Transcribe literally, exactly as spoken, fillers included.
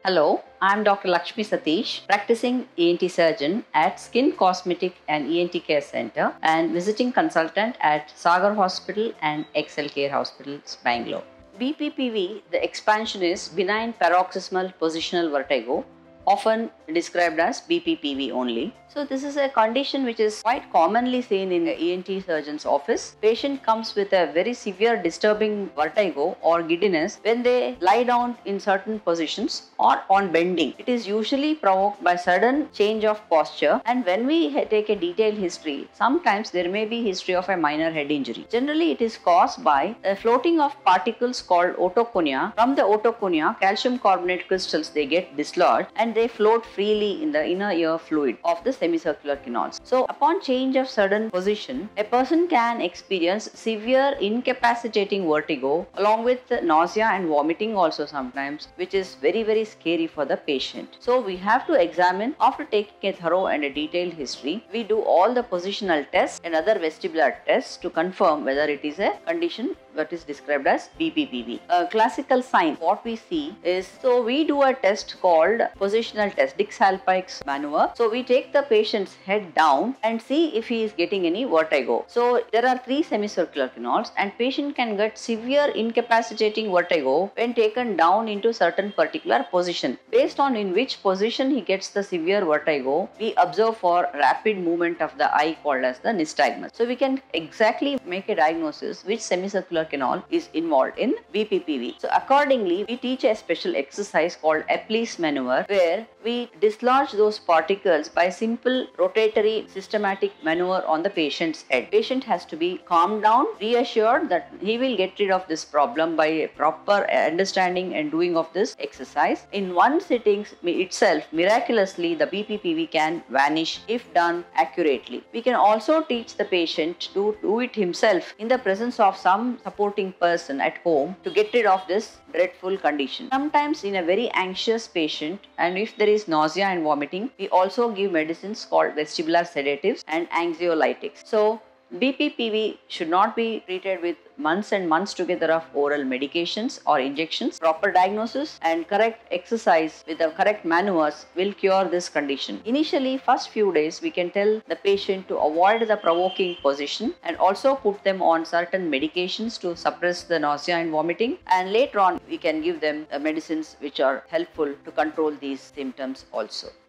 Hello, I am Doctor Lakshmi Satish, practicing E N T Surgeon at Skin, Cosmetic and E N T Care Center and visiting consultant at Sagar Hospital and Excel Care Hospitals, Bangalore. B P P V, the expansion is Benign Paroxysmal Positional Vertigo, often described as B P P V only. So this is a condition which is quite commonly seen in the E N T surgeon's office. Patient comes with a very severe disturbing vertigo or giddiness when they lie down in certain positions or on bending. It is usually provoked by sudden change of posture, and when we take a detailed history, sometimes there may be history of a minor head injury. Generally it is caused by a floating of particles called otoconia. From the otoconia, calcium carbonate crystals they get dislodged and they float freely in the inner ear fluid of the semicircular canals. So upon change of sudden position, a person can experience severe incapacitating vertigo along with nausea and vomiting also sometimes, which is very very scary for the patient. So we have to examine after taking a thorough and a detailed history. We do all the positional tests and other vestibular tests to confirm whether it is a condition that is described as B P P V. A classical sign what we see is, so we do a test called positional test, Dix-Hallpike Maneuver. So we take the patient's head down and see if he is getting any vertigo. So there are three semicircular canals and patient can get severe incapacitating vertigo when taken down into certain particular position. Based on in which position he gets the severe vertigo, we observe for rapid movement of the eye called as the nystagmus. So we can exactly make a diagnosis which semicircular canal is involved in B P P V. So accordingly, we teach a special exercise called Epley Maneuver, where we dislodge those particles by simple rotatory systematic maneuver on the patient's head. Patient has to be calmed down, reassured that he will get rid of this problem by a proper understanding and doing of this exercise. In one sitting itself, miraculously the B P P V can vanish if done accurately. We can also teach the patient to do it himself in the presence of some supporting person at home to get rid of this dreadful condition. Sometimes in a very anxious patient, and if there is nausea and vomiting, we also give medicines called vestibular sedatives and anxiolytics. So B P P V should not be treated with months and months together of oral medications or injections. Proper diagnosis and correct exercise with the correct maneuvers will cure this condition. Initially, first few days, we can tell the patient to avoid the provoking position and also put them on certain medications to suppress the nausea and vomiting. And later on, we can give them medicines which are helpful to control these symptoms also.